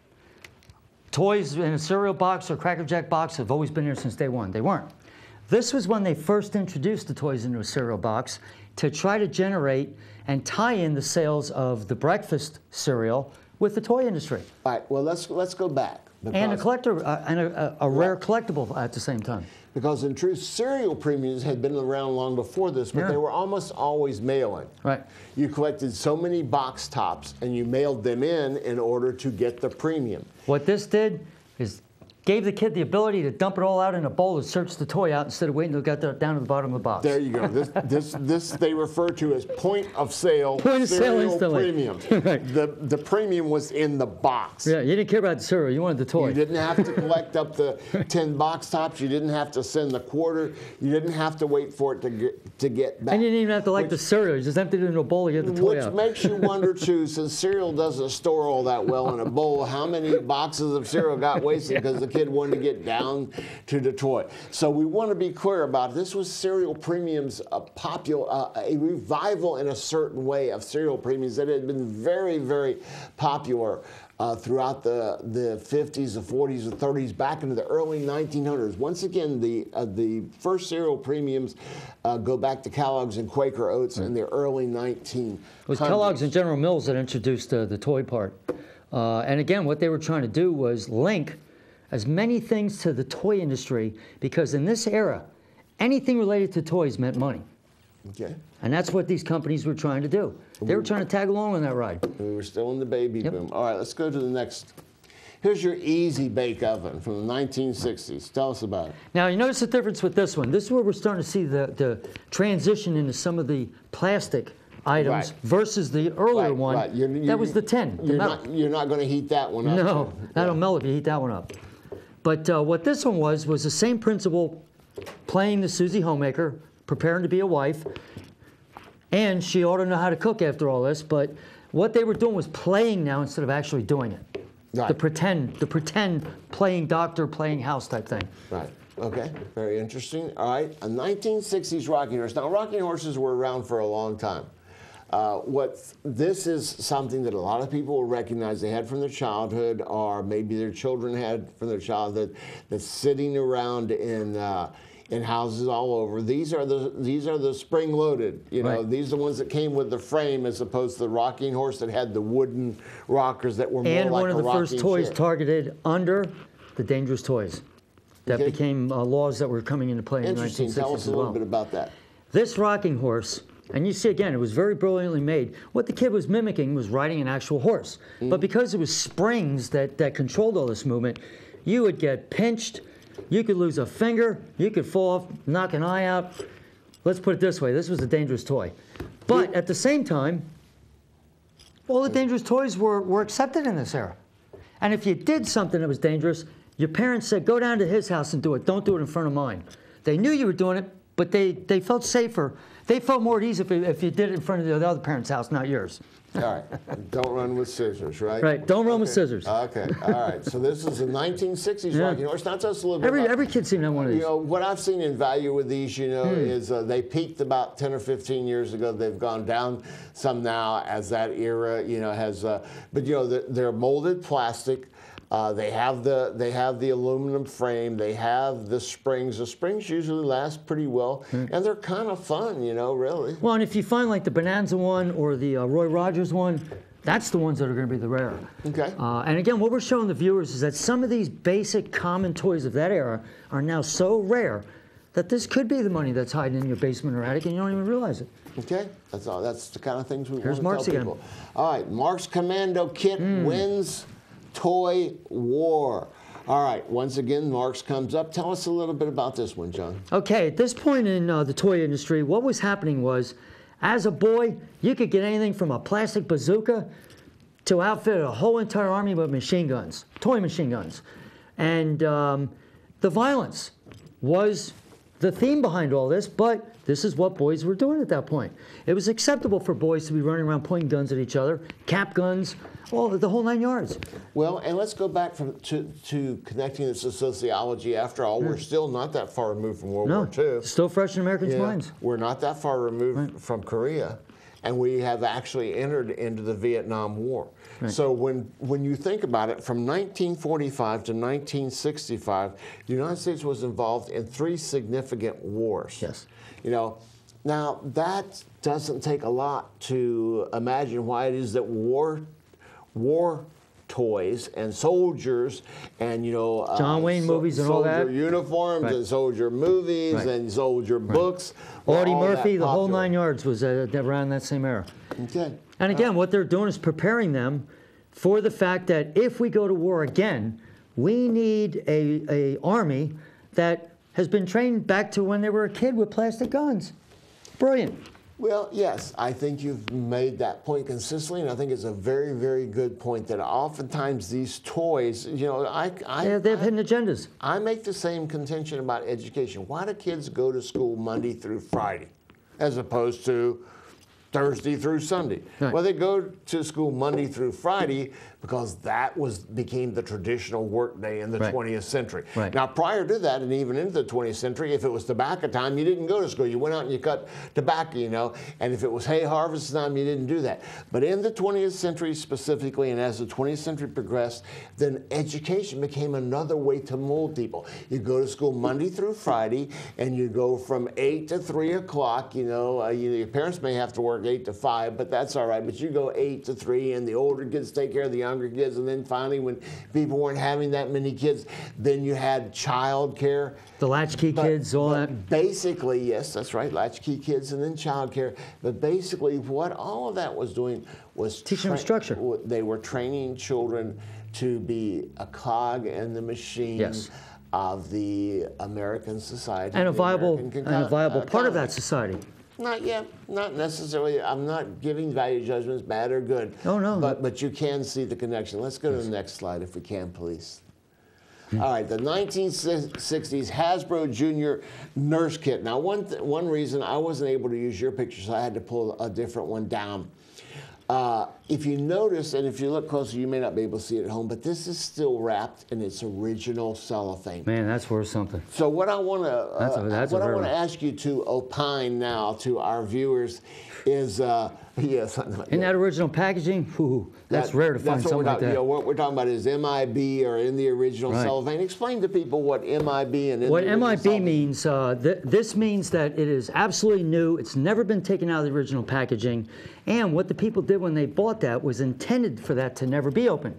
toys in a cereal box or Cracker Jack box have always been here since day one. They weren't. This was when they first introduced the toys into a cereal box to try to generate and tie in the sales of the breakfast cereal with the toy industry. All right, well, let's let's go back. And a because- collector, uh, and a, a, a rare collectible at the same time. Because in truth, cereal premiums had been around long before this, but Yeah. they were almost always mailing. Right. You collected so many box tops and you mailed them in in order to get the premium. What this did is gave the kid the ability to dump it all out in a bowl and search the toy out instead of waiting until it got to- down to the bottom of the box. There you go. This this this they refer to as point of sale Point of sale cereal instantly. premium. Right. The the premium was in the box. Yeah, you didn't care about the cereal. You wanted the toy. You didn't have to collect up the ten box tops. You didn't have to send the quarter. You didn't have to wait for it to get to get back. And you didn't even have to like the cereal. You just emptied it into a bowl and get the toy Which out. makes you wonder too, since cereal doesn't store all that well in a bowl, how many boxes of cereal got wasted because the kid wanted to get down to the toy. So we want to be clear about this was cereal premiums, a popular, uh, a revival in a certain way of cereal premiums that had been very, very popular uh, throughout the, the fifties, the forties, the thirties, back into the early nineteen hundreds. Once again, the uh, the first cereal premiums uh, go back to Kellogg's and Quaker Oats in the early nineteen hundreds. It was Kellogg's and General Mills that introduced uh, the toy part. Uh, and again, what they were trying to do was link as many things to the toy industry, because in this era, anything related to toys meant money. Okay. And that's what these companies were trying to do. They were trying to tag along on that ride. We were still in the baby Yep. boom. All right, let's go to the next. Here's your easy bake oven from the nineteen sixties. Tell us about it. Now, you notice the difference with this one. This is where we're starting to see the, the transition into some of the plastic items Right. versus the earlier Right, one. right. You're- you're- that was the tin, the You're metal. not, you're not going to heat that one up. No, so- that'll yeah. melt if you heat that one up. But uh, what this one was, was the same principle, playing the Susie homemaker, preparing to be a wife, and she ought to know how to cook after all this, but what they were doing was playing now instead of actually doing it. Right. The pretend, the pretend playing doctor, playing house type thing. Right. Okay. Very interesting. All right. A nineteen sixties rocking horse. Now, rocking horses were around for a long time. Uh, what this is something that a lot of people will recognize they had from their childhood, or maybe their children had from their childhood, that's sitting around in uh, in houses all over. These are the these are the spring loaded. You know, Right. these are the ones that came with the frame, as opposed to the rocking horse that had the wooden rockers that were more And like one of a the first rocking toys chair. targeted under the dangerous toys. That Okay. became uh, laws that were coming into play in the Interesting. nineteen sixties Tell us as a little well. bit about that. This rocking horse, and you see again, it was very brilliantly made. What the kid was mimicking was riding an actual horse. Mm. But because it was springs that, that controlled all this movement, you would get pinched, you could lose a finger, you could fall off, knock an eye out. let's put it this way, this was a dangerous toy. But at the same time, all the dangerous toys were, were accepted in this era. And if you did something that was dangerous, your parents said, go down to his house and do it. Don't do it in front of mine. They knew you were doing it, but they, they felt safer. They felt more at ease if, if you did it in front of the other parent's house, not yours. All right. Don't run with scissors, right? Right. Don't run okay. with scissors. Okay. All right. So this is the nineteen sixties Yeah. rocking horse. Now tell us a little bit Every, about, every kid seemed to have one of these. you know, what I've seen in value with these, you know, Hmm. is uh, they peaked about ten or fifteen years ago. They've gone down some now as that era, you know, has, uh, but, you know, they're, they're molded plastic. Uh, they have the they have the aluminum frame. They have the springs. The springs usually last pretty well, Hmm. and they're kind of fun, you know, really. Well, and if you find like the Bonanza one or the uh, Roy Rogers one, that's the ones that are going to be the rare. Okay. Uh, and again, what we're showing the viewers is that some of these basic common toys of that era are now so rare that this could be the money that's hiding in your basement or attic and you don't even realize it. Okay, that's all. That's the kind of things we Here's want to Mark's tell again. people. All right, Mark's Commando Kit wins Toy War. All right, once again, Mark's comes up. Tell us a little bit about this one, John. Okay, at this point in uh, the toy industry, what was happening was, as a boy, you could get anything from a plastic bazooka to outfit a whole entire army with machine guns, toy machine guns. And um, the violence was the theme behind all this, but this is what boys were doing at that point. It was acceptable for boys to be running around pointing guns at each other, cap guns, all the whole nine yards. Well, and let's go back from, to, to connecting this to sociology. After all, we're still not that far removed from World No, War Two. still fresh in Americans' Yeah, minds. We're not that far removed Right. from Korea, and we have actually entered into the Vietnam War. Right. So when when you think about it, from nineteen forty-five to nineteen sixty-five, the United States was involved in three significant wars. Yes. You know, now that doesn't take a lot to imagine why it is that war war toys and soldiers and, you know, uh, John Wayne movies and all that. soldier uniforms Right. and soldier movies Right. and soldier books. were Audie all that Murphy, the whole popular. nine yards was uh, around that same era. Okay. And again, what they're doing is preparing them for the fact that if we go to war again, we need a, a army that has been trained back to when they were a kid with plastic guns. Brilliant. Well, yes, I think you've made that point consistently, and I think it's a very, very good point that oftentimes these toys, you know, I, I, They have, they have I, hidden agendas. I make the same contention about education. Why do kids go to school Monday through Friday as opposed to Thursday through Sunday? Right. Well, they go to school Monday through Friday because that was became the traditional work day in the Right. twentieth century. Right. Now, prior to that, and even into the twentieth century, if it was tobacco time, you didn't go to school. You went out and you cut tobacco, you know. And if it was hay harvest time, you didn't do that. But in the twentieth century specifically, and as the twentieth century progressed, then education became another way to mold people. You go to school Monday through Friday, and you go from eight to three o'clock. You know, uh, you, your parents may have to work eight to five, but that's all right. But you go eight to three, and the older kids take care of the younger kids, and then finally, when people weren't having that many kids, then you had child care. The latchkey But- kids, all but that. Basically, yes, that's right, latchkey kids and then child care. But basically, what all of that was doing was Teaching them structure. w- They were training children to be a cog in the machine Yes. of the American society. And a the viable, American and a conco- viable uh, part of that economy. society. Not yet, not necessarily. I'm not giving value judgments, bad or good. Oh, no. But but you can see the connection. Let's go to the next slide if we can, please. All right, the nineteen sixties Hasbro Junior Nurse Kit. Now, one th one reason I wasn't able to use your picture, so I had to pull a different one down. Uh, if you notice, and if you look closer, you may not be able to see it at home, but this is still wrapped in its original cellophane. Man, that's worth something. So what I want to That's a- uh, that's a what I rare want to one. ask you to opine now to our viewers is uh, yes, In that original packaging, whew, that's that- rare to find that's what something we're like talking- that. You know, what we're talking about is M I B or in the original Right. cellophane. Explain to people what M I B and in What the M I original B cellophane- means, uh, th this means that it is absolutely new. It's never been taken out of the original packaging. And what the people did when they bought that was intended for that to never be opened.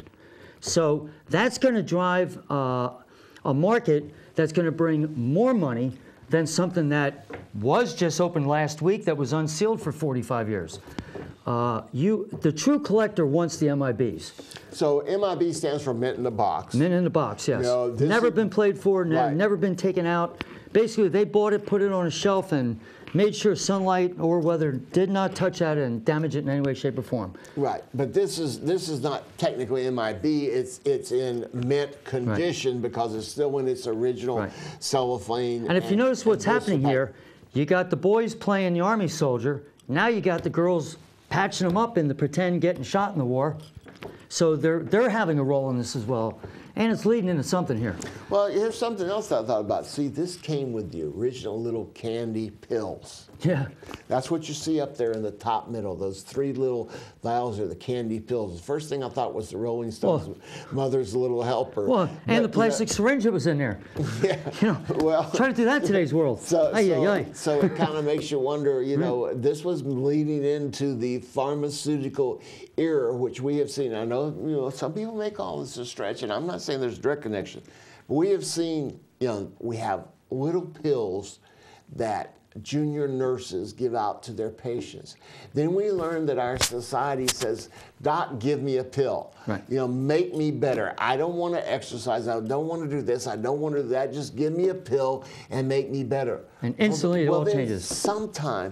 So that's going to drive uh, a market that's going to bring more money than something that was just opened last week that was unsealed for forty-five years. Uh, you, the true collector wants the M I Bs. So M I B stands for mint in the box. Mint in the box, yes. You know, this never is- been played for, ne Right. never been taken out. basically they bought it, put it on a shelf, and made sure sunlight or weather did not touch that and damage it in any way, shape, or form. Right, but this is this is not technically M I B. It's it's in mint condition right. because it's still in its original right. cellophane. And if and, you notice what's happening here, you got the boys playing the army soldier. Now you got the girls patching them up in the pretend getting shot in the war. So they're they're having a role in this as well. And it's leading into something here. Well, here's something else I thought about. See, this came with the original little candy pills. Yeah. That's what you see up there in the top middle. Those three little vials are the candy pills. The first thing I thought was the Rolling Stones' well, Mother's Little Helper. Well, and but, the plastic you know, syringe that was in there. Yeah. You know, well, try to do that in today's world. So, aye, so, aye, aye. so it kind of makes you wonder, you know, this was leading into the pharmaceutical era, which we have seen. I know, you know, some people may call this a stretch, and I'm not saying there's a direct connection, but we have seen, you know, we have little pills that junior nurses give out to their patients. Then we learn that our society says, Doc, give me a pill. Right. You know, make me better. I don't want to exercise. I don't want to do this. I don't want to do that. Just give me a pill and make me better. And instantly well, it all well, changes. Sometime,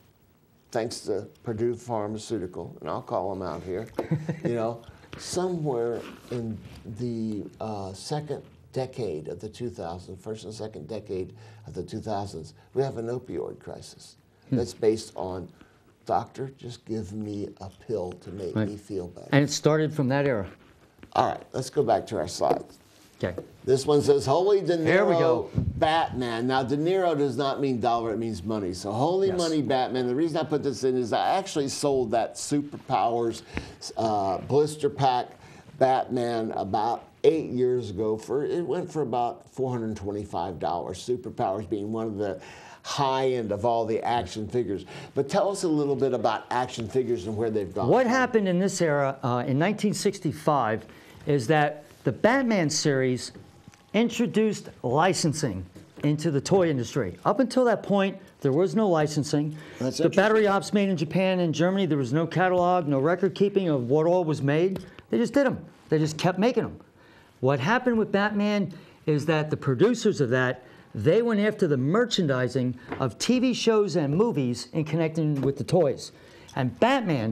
thanks to Purdue Pharmaceutical, and I'll call them out here, you know, somewhere in the uh, second decade of the two thousands, first and second decade of the two thousands, we have an opioid crisis hmm. that's based on, doctor, just give me a pill to make right. me feel better. And it started from that era. All right, let's go back to our slides. Okay. This one says, Holy De Niro There we go. Batman. Now, De Niro does not mean dollar, it means money. So, Holy yes. Money Batman, the reason I put this in is I actually sold that Superpowers uh, blister pack Batman about eight years ago. For it went for about four hundred twenty-five dollars, Superpowers being one of the high end of all the action figures. But tell us a little bit about action figures and where they've gone. What happened in this era uh, in nineteen sixty-five is that the Batman series introduced licensing into the toy industry. Up until that point, there was no licensing. That's the battery ops made in Japan and Germany, there was no catalog, no record keeping of what all was made. They just did them. They just kept making them. What happened with Batman is that the producers of that, they went after the merchandising of T V shows and movies in connecting with the toys. And Batman,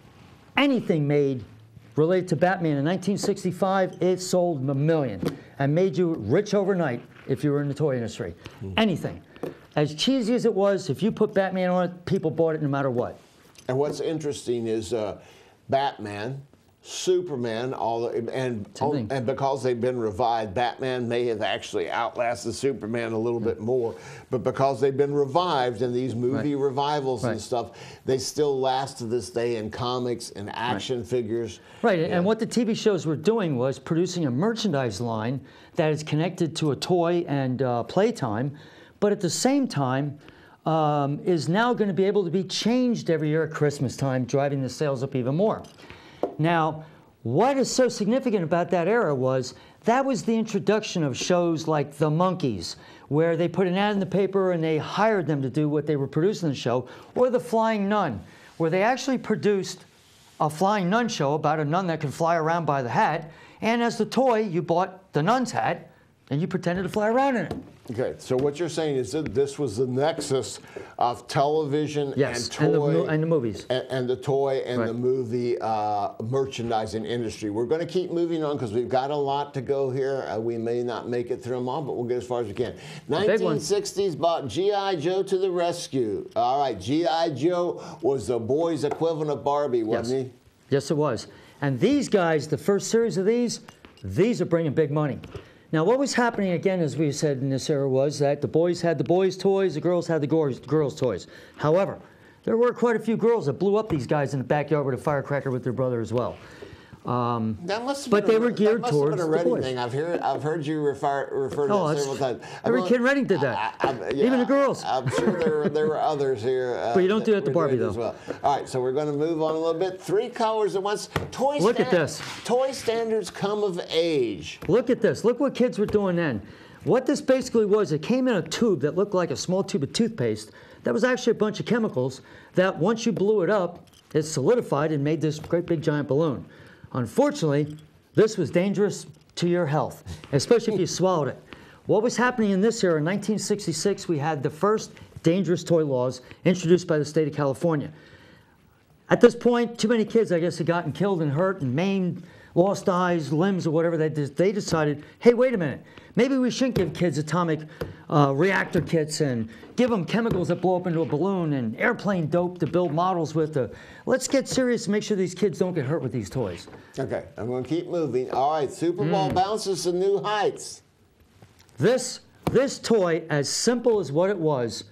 anything made related to Batman in nineteen sixty-five, it sold a million and made you rich overnight if you were in the toy industry. Mm. Anything. As cheesy as it was, if you put Batman on it, people bought it no matter what. And what's interesting is uh, Batman, Superman, all the, and oh, and because they've been revived, Batman may have actually outlasted Superman a little yeah. bit more, but because they've been revived in these movie right. revivals right. and stuff, they still last to this day in comics and action right. figures. Right, yeah. and what the T V shows were doing was producing a merchandise line that is connected to a toy and uh, playtime, but at the same time um, is now going to be able to be changed every year at Christmas time, driving the sales up even more. Now, what is so significant about that era was that was the introduction of shows like The Monkees, where they put an ad in the paper and they hired them to do what they were producing in the show, or The Flying Nun, where they actually produced a flying nun show about a nun that can fly around by the hat, and as the toy, you bought the nun's hat and you pretended to fly around in it. Okay, so what you're saying is that this was the nexus of television yes, and toy and the, and the movies, and, and the toy and right. the movie uh, merchandising industry. We're going to keep moving on because we've got a lot to go here. Uh, we may not make it through them all, but we'll get as far as we can. nineteen sixties brought G I Joe to the rescue. All right, G I Joe was the boys' equivalent of Barbie, wasn't yes. he? Yes, it was. And these guys, the first series of these, these are bringing big money. Now, what was happening, again, as we said in this era, was that the boys had the boys' toys, the girls had the girls' girls' toys. However, there were quite a few girls that blew up these guys in the backyard with a firecracker with their brother as well. Um, that must have but been they a, were geared that must towards have been a the Reading boys. thing. I've heard, I've heard you refer, refer to oh, that several times. Every I'm, kid in Reading did that. I, I, yeah, Even the girls. I'm sure there, there were others here. Uh, but you don't do that to Barbie, though. As well. All right, so we're going to move on a little bit. Three colors at once. Toy Look at this. Toy standards come of age. Look at this. Look what kids were doing then. What this basically was, it came in a tube that looked like a small tube of toothpaste. That was actually a bunch of chemicals that once you blew it up, it solidified and made this great big giant balloon. Unfortunately, this was dangerous to your health, especially if you swallowed it. What was happening in this era, in nineteen sixty-six, we had the first dangerous toy laws introduced by the state of California. At this point, too many kids, I guess, had gotten killed and hurt and maimed, lost eyes, limbs, or whatever. They, they decided, hey, wait a minute. Maybe we shouldn't give kids atomic uh, reactor kits and give them chemicals that blow up into a balloon and airplane dope to build models with. The, let's get serious and make sure these kids don't get hurt with these toys. Okay, I'm going to keep moving. All right, Super Ball mm. bounces to new heights. This, this toy, as simple as what it was,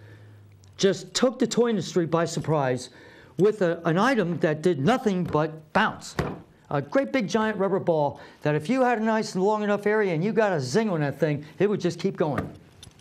just took the toy industry by surprise with a, an item that did nothing but bounce. A great big giant rubber ball that if you had a nice and long enough area and you got a zing on that thing, it would just keep going.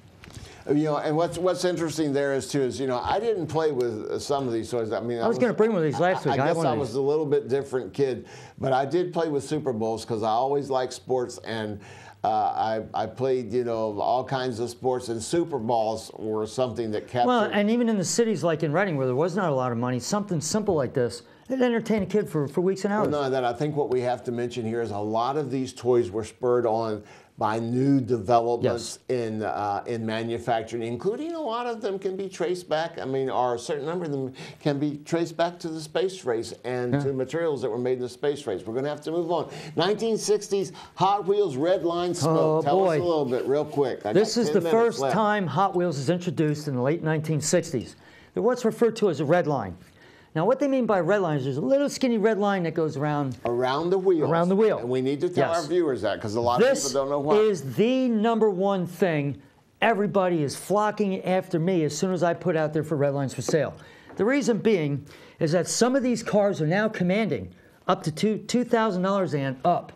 You know, and what's what's interesting there is too is you know I didn't play with some of these toys. I mean, I was, was going to bring one of these last I, week. I, I guess I, I was a little bit different kid, but I did play with Super Bowls because I always liked sports and. Uh, I, I played, you know, all kinds of sports, and Super Balls were something that kept. Well, and even in the cities like in Reading, where there was not a lot of money, something simple like this, it entertained a kid for, for weeks and hours. Well, no, that I think what we have to mention here is a lot of these toys were spurred on by new developments yes. in uh, in manufacturing, including a lot of them can be traced back. I mean, or a certain number of them can be traced back to the space race and yeah. to materials that were made in the space race. We're going to have to move on. nineteen sixties Hot Wheels Red Line Smoke. Oh, Tell boy. us a little bit, real quick. I this is the first left. time Hot Wheels is introduced in the late nineteen sixties. They're what's referred to as a red line. Now, what they mean by red line is there's a little skinny red line that goes around... Around the wheel. Around the wheel. And we need to tell yes. our viewers that because a lot this of people don't know why. This is the number one thing everybody is flocking after me as soon as I put out there for red lines for sale. The reason being is that some of these cars are now commanding up to two thousand dollars and up.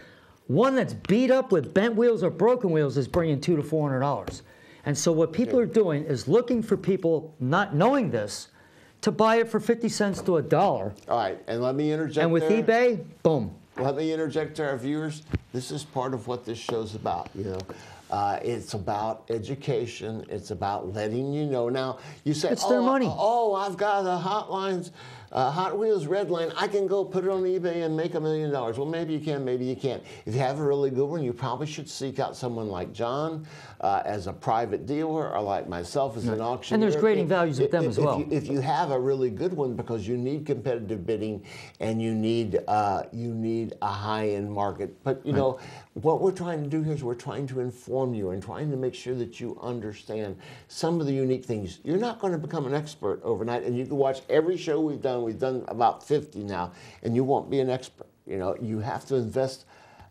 One that's beat up with bent wheels or broken wheels is bringing two to four hundred dollars. And so what people are doing is looking for people not knowing this to buy it for fifty cents to a dollar. All right, and let me interject And with there. eBay, boom. Let me interject to our viewers. This is part of what this show's about, you know. Uh, it's about education. It's about letting you know. Now, you say, it's oh, their money. oh, I've got a Hot Lines, uh, Hot Wheels Red Line. I can go put it on eBay and make a million dollars. Well, maybe you can, maybe you can't. If you have a really good one, you probably should seek out someone like John uh, as a private dealer or like myself as an auctioneer. And there's grading values with them if, as well. If you, if you have a really good one, because you need competitive bidding and you need, uh, you need a high-end market. But, you right. know, what we're trying to do here is we're trying to inform you and trying to make sure that you understand some of the unique things. You're not going to become an expert overnight, and you can watch every show we've done. We've done about fifty now, and you won't be an expert. You know, you have to invest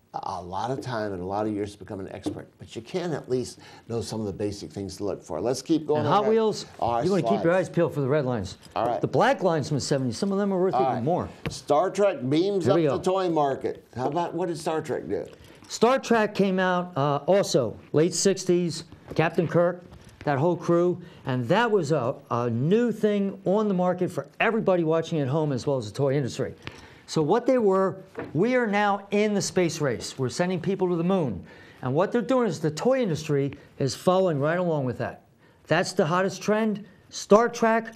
a lot of time and a lot of years to become an expert, but you can at least know some of the basic things to look for. Let's keep going. And Hot Wheels, you want to keep your eyes peeled for the red lines. All right. The black lines from the seventies, some of them are worth All even right. more. Star Trek beams Here up we go. the toy market. How about, what did Star Trek do? Star Trek came out uh, also late sixties, Captain Kirk, that whole crew, and that was a, a new thing on the market for everybody watching at home as well as the toy industry. So what they were, we are now in the space race. We're sending people to the moon. And what they're doing is the toy industry is following right along with that. That's the hottest trend. Star Trek,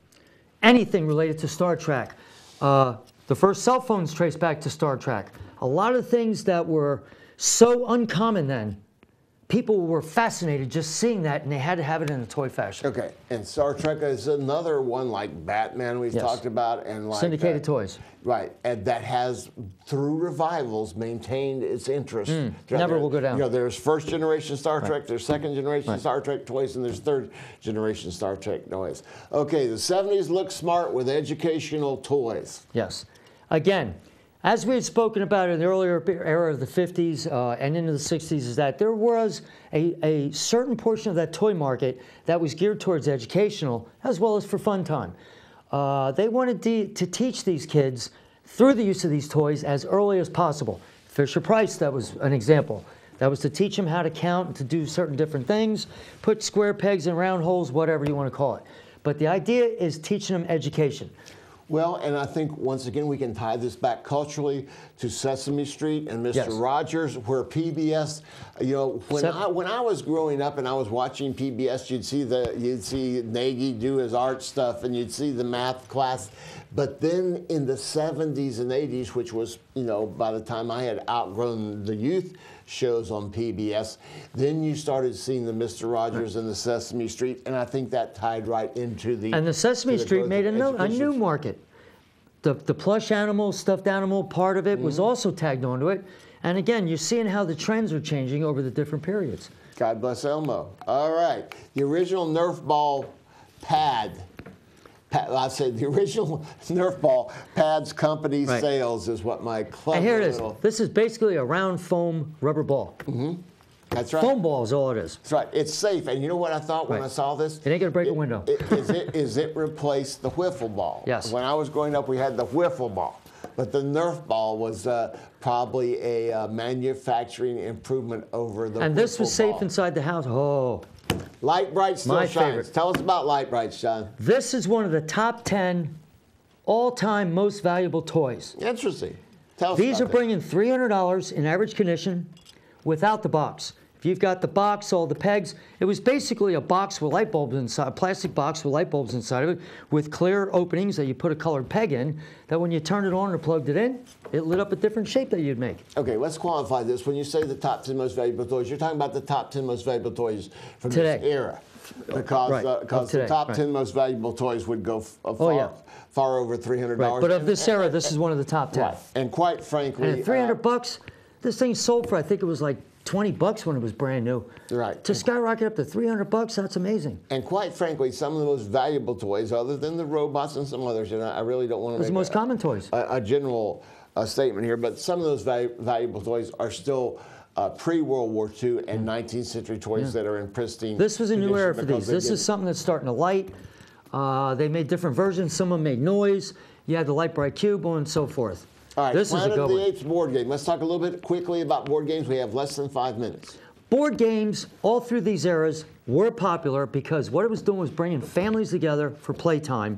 anything related to Star Trek. Uh, the first cell phones trace back to Star Trek. A lot of things that were so uncommon then, people were fascinated just seeing that, and they had to have it in a toy fashion. Okay, and Star Trek is another one like Batman we've Yes. talked about, and like Syndicated uh, toys. Right, and that has, through revivals, maintained its interest. Mm, There- never will go down. You know, there's first generation Star Trek, Right. there's second generation Right. Star Trek toys, and there's third generation Star Trek toys. Okay, the seventies look smart with educational toys. Yes. Again, as we had spoken about in the earlier era of the fifties uh, and into the sixties, is that there was a, a certain portion of that toy market that was geared towards educational as well as for fun time. Uh, they wanted to, to teach these kids through the use of these toys as early as possible. Fisher-Price, that was an example. That was to teach them how to count and to do certain different things, put square pegs in round holes, whatever you want to call it. But the idea is teaching them education. Well, and I think, once again, we can tie this back culturally to Sesame Street and Mister Yes. Rogers, where P B S, you know, when Sep- I when I was growing up and I was watching P B S, you'd see the you'd see Nagy do his art stuff, and you'd see the math class. But then in the seventies and eighties, which was, you know, by the time I had outgrown the youth shows on P B S. Then you started seeing the Mister Rogers and the Sesame Street, and I think that tied right into the... And the Sesame the Street made a, no, a new education. market. The, the plush animal, stuffed animal part of it Mm-hmm. was also tagged onto it. And again, you're seeing how the trends are changing over the different periods. God bless Elmo. All right. The original Nerf ball pad, pad I said the original Nerf ball pads company Right. sales is what my clever And here it is. little... This is basically a round foam rubber ball. Mm-hmm. That's right. Foam ball is all it is. That's right. It's safe. And you know what I thought when Right. I saw this? It ain't gonna break a It- window. it- Is it, is it replaced the wiffle ball? Yes. When I was growing up, we had the wiffle ball. But the Nerf ball was uh, probably a uh, manufacturing improvement over the And this was wiffle safe ball. inside the house. Oh, Light Bright still My shines. favorite. Tell us about Light Bright, John. this is one of the top ten all-time most valuable toys. Interesting. Tell us These are about that. bringing three hundred dollars in average condition without the box. If you've got the box, all the pegs, it was basically a box with light bulbs inside, a plastic box with light bulbs inside of it, with clear openings that you put a colored peg in, that when you turned it on or plugged it in, it lit up a different shape that you'd make. Okay, let's qualify this. When you say the top ten most valuable toys, you're talking about the top ten most valuable toys from Today. this era. Because Right, uh, of 'cause the today, top right. ten most valuable toys would go f- uh, far, Oh, yeah. far over three hundred Right, dollars. but of this era, this is one of the top ten. Right. And quite frankly... And at three hundred uh, bucks, this thing sold for, I think it was like twenty bucks when it was brand new. Right. To skyrocket up to three hundred bucks, that's amazing. And quite frankly, some of the most valuable toys, other than the robots and some others, and I I really don't want to Those make are the most a, common toys. a, a general uh, statement here, but some of those val- valuable toys are still uh, pre-World War Two and nineteenth century toys that are in pristine This was a new condition era for because these. they This get- is something that's starting to light. Uh, they made different versions. Some of them made noise. You had the Light Bright Cube and so forth. All right, this is a Planet good of the one. Apes board game. Let's talk a little bit quickly about board games. We have less than five minutes. Board games, all through these eras, were popular because what it was doing was bringing families together for playtime.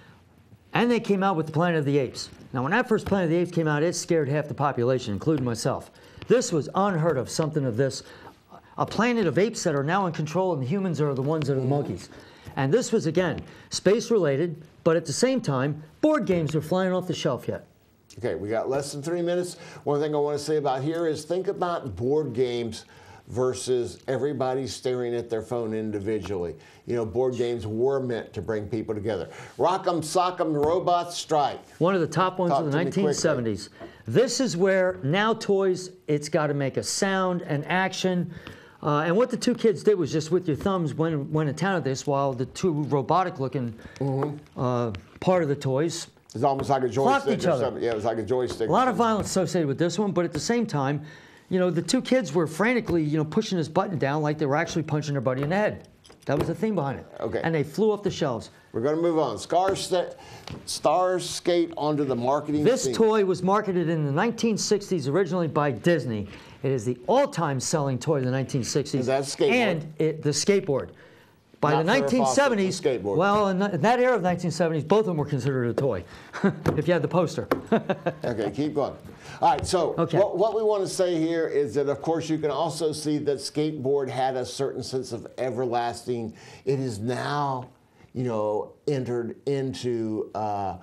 And they came out with the Planet of the Apes. Now, when that first Planet of the Apes came out, it scared half the population, including myself. This was unheard of, something of this. A planet of apes that are now in control, and the humans are the ones that are the monkeys. And this was, again, space-related, but at the same time, board games were flying off the shelf yet. Okay, we got less than three minutes. One thing I want to say about here is think about board games versus everybody staring at their phone individually. You know, board games were meant to bring people together. Rock'em Sock'em Robots Strike. One of the top ones Talk of the to me nineteen seventies. This is where now toys, it's got to make a sound and action. Uh, and what the two kids did was just with your thumbs went, went in town at this, while the two robotic-looking Mm-hmm. uh, part of the toys, It's almost like a Clocked joystick each or other. something. Yeah, it was like a joystick. a lot of violence associated with this one, but at the same time, you know, the two kids were frantically, you know, pushing this button down like they were actually punching their buddy in the head. That was the theme behind it. Okay. And they flew off the shelves. We're going to move on. Stars, sta- stars skate onto the marketing This scene. toy was marketed in the nineteen sixties originally by Disney. It is the all-time selling toy of the nineteen sixties. Is that a skateboard? And it, the skateboard. By Not the Farrah nineteen seventies, Fawcett's a skateboard. well, in, th- in that era of nineteen seventies, both of them were considered a toy, if you had the poster. Okay, keep going. All right, so Okay. what, what we want to say here is that, of course, you can also see that skateboard had a certain sense of everlasting. It is now, you know, entered into uh,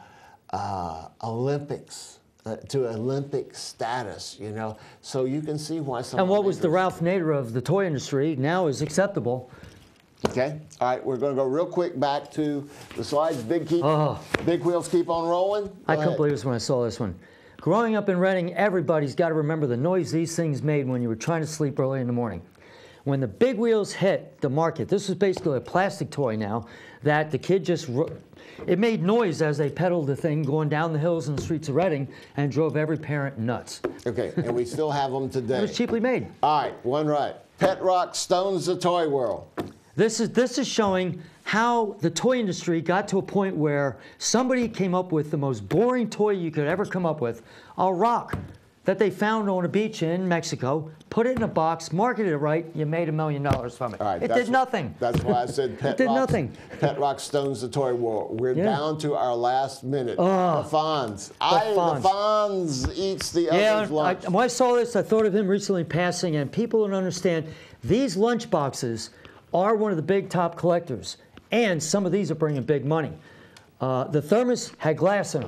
uh, Olympics, uh, to Olympic status, you know. So you can see why some. And what was the Ralph Nader of the toy industry now is acceptable. Okay. All right, we're going to go real quick back to the slides. Big keep, Oh. big wheels keep on rolling. Go I couldn't ahead. believe this when I saw this one. Growing up in Reading, everybody's got to remember the noise these things made when you were trying to sleep early in the morning. When the big wheels hit the market, this was basically a plastic toy now that the kid just, ro- it made noise as they pedaled the thing going down the hills and the streets of Reading and drove every parent nuts. Okay, and we still have them today. It was cheaply made. All right, one right. Pet Rock stones the toy world. This is, this is showing how the toy industry got to a point where somebody came up with the most boring toy you could ever come up with, a rock that they found on a beach in Mexico, put it in a box, marketed it right, you made a million dollars from it. All right, it that's did wh- nothing. That's why I said Pet It did Rock, nothing. Pet Rock stones the toy world. We're Yeah. down to our last minute. Oh, the Fonz. I, Fonz. the Fonz eats the Yeah, other's I, lunch. when I saw this, I thought of him recently passing, and people don't understand, these lunch boxes are one of the big top collectors, and some of these are bringing big money. Uh, the thermos had glass in them.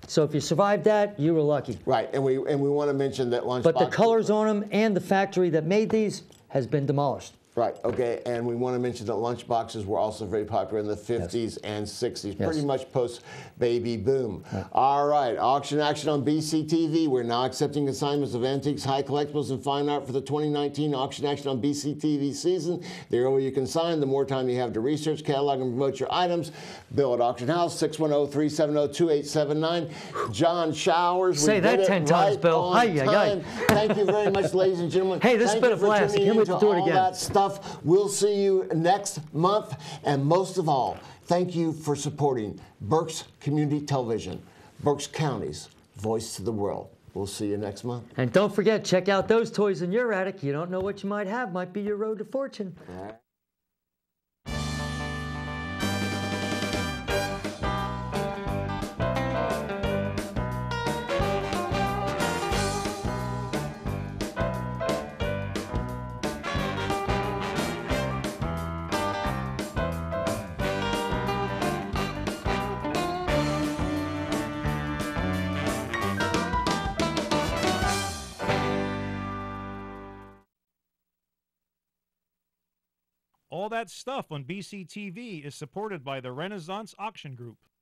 So if you survived that, you were lucky. Right, and we and we want to mention that lunchbox. But the colors on them and the factory that made these has been demolished. Right, okay, and we want to mention that lunchboxes were also very popular in the fifties yes. and sixties, yes. pretty much post-baby boom. Right. All right, auction action on B C T V. We're now accepting assignments of antiques, high collectibles, and fine art for the twenty nineteen auction action on B C T V season. The earlier you can sign, the more time you have to research, catalog, and promote your items. Bill at Auction House, six one zero, three seven zero, two eight seven nine. Jon Showers. Say that ten times, right Bill. Hi, yeah, yeah. Thank you very much, ladies and gentlemen. Hey, this has been a blast. Can't wait to do it again. That stuff. We'll see you next month, and most of all, thank you for supporting Berks Community Television, Berks County's voice to the world. We'll see you next month. And don't forget, check out those toys in your attic. You don't know what you might have. Might be your road to fortune. All right. All that stuff on B C T V is supported by the Renaissance Auction Group.